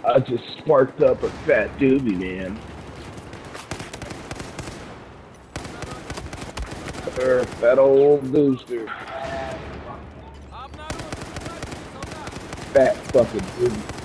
I just sparked up a fat doobie, man. Fat old booster. Fat fucking doobie.